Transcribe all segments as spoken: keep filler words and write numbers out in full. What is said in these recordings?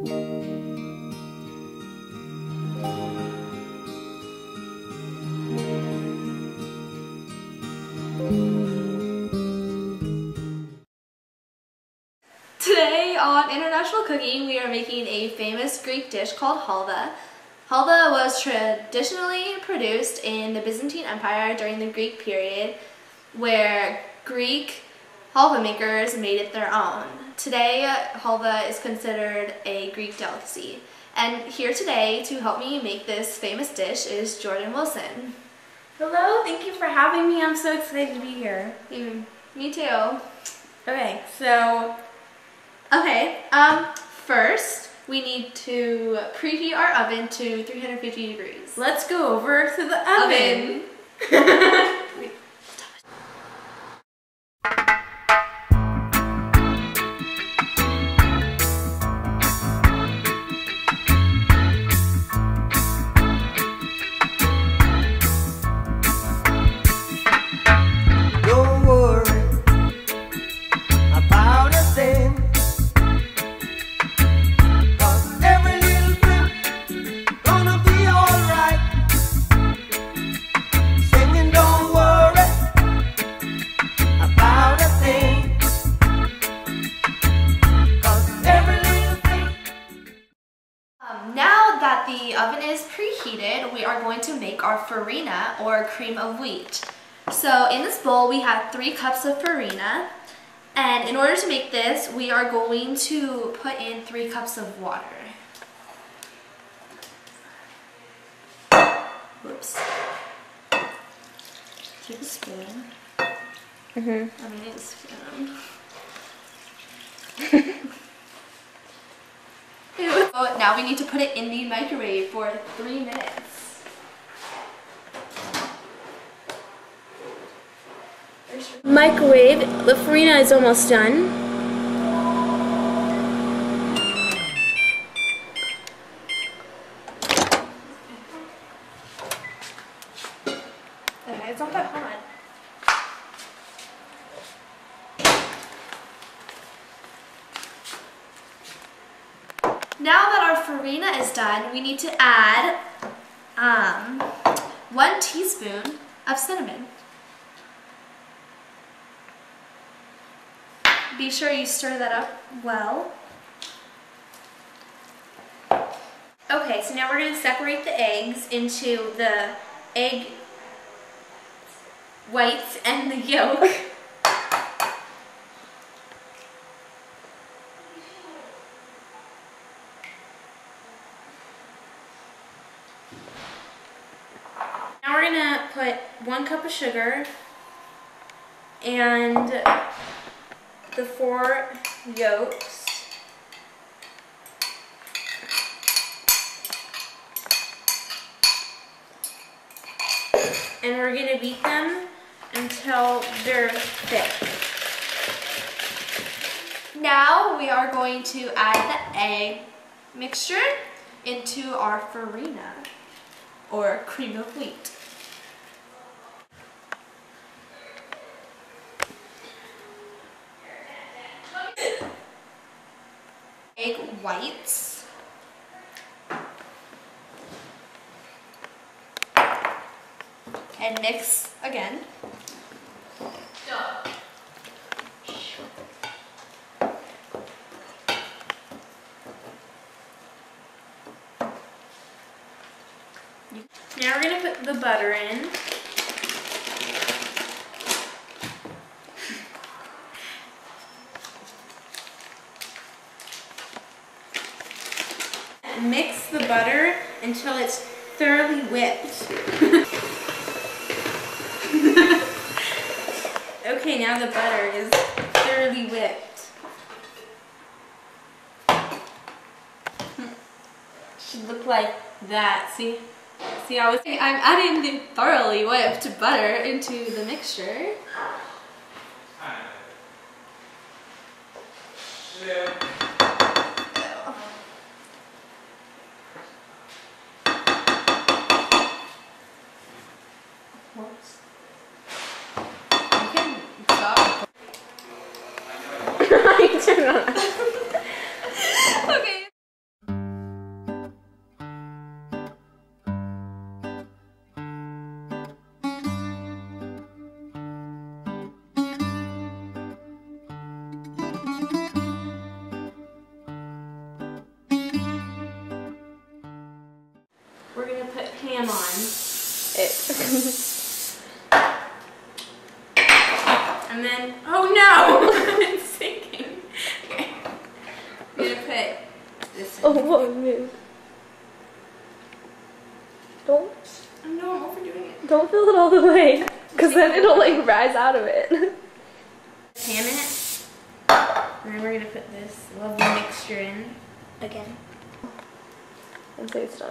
Today on International Cooking, we are making a famous Greek dish called halva. Halva was traditionally produced in the Byzantine Empire during the Greek period, where Greek halva makers made it their own. Today, halva is considered a Greek delicacy. And here today to help me make this famous dish is Jordan Wilson. Hello, thank you for having me. I'm so excited to be here. Mm, me too. Okay, so... Okay, um, first we need to preheat our oven to three hundred fifty degrees. Let's go over to the oven. oven. Now that the oven is preheated, we are going to make our farina, or cream of wheat. So in this bowl we have three cups of farina, and in order to make this we are going to put in three cups of water. Whoops. Take a spoon. Mm-hmm. I need a spoon. So now we need to put it in the microwave for three minutes. Microwave. The farina is almost done. Okay, it's not that hot. Now that our farina is done, we need to add um, one teaspoon of cinnamon. Be sure you stir that up well. Okay, so now we're going to separate the eggs into the egg whites and the yolk. Now we're going to put one cup of sugar and the four yolks. And we're going to beat them until they're thick. Now we are going to add the egg mixture into our farina, or cream of wheat. Egg whites. And mix again. Now we're going to put the butter in. Mix the butter until it's thoroughly whipped. Okay, now the butter is thoroughly whipped. Should look like that. See? See how it's... I'm adding the thoroughly whipped butter into the mixture. Whoops. You can stop. I turn on. Okay. ham on. It. And then, oh no! It's sinking. Okay. I'm gonna put this in. Oh, what move? Don't. I know, I'm overdoing it. Don't fill it all the way, because then it'll like rise out of it. Ham in it. And then we're gonna put this lovely mixture in again. And say it's done.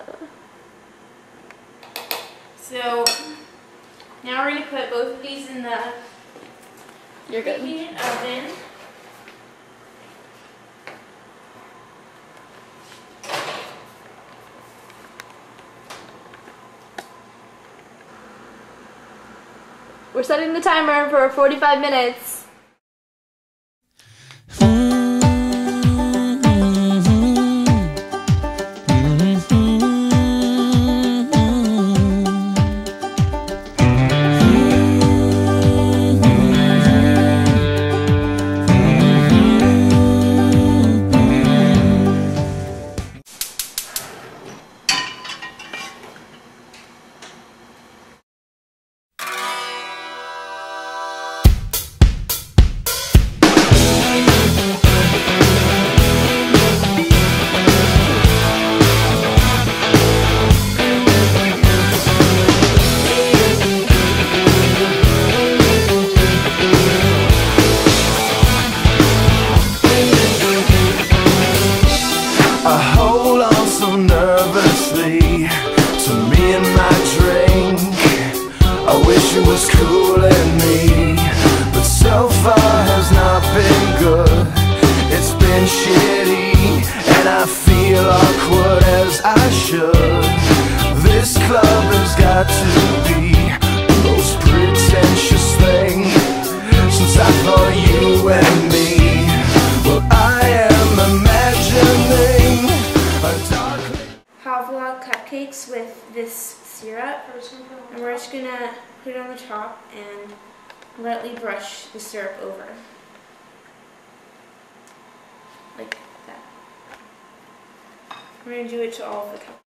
So now we're gonna put both of these in the You're good. preheated oven. We're setting the timer for forty-five minutes. It was cool in me, but so far has not been good. It's been shitty, and I feel awkward as I should. This club has got to be the most pretentious thing since I thought you and me. Well, I am imagining a dark Pavlov cupcakes with this syrup, and we're just gonna put it on the top and lightly brush the syrup over. Like that. We're gonna do it to all of the cups.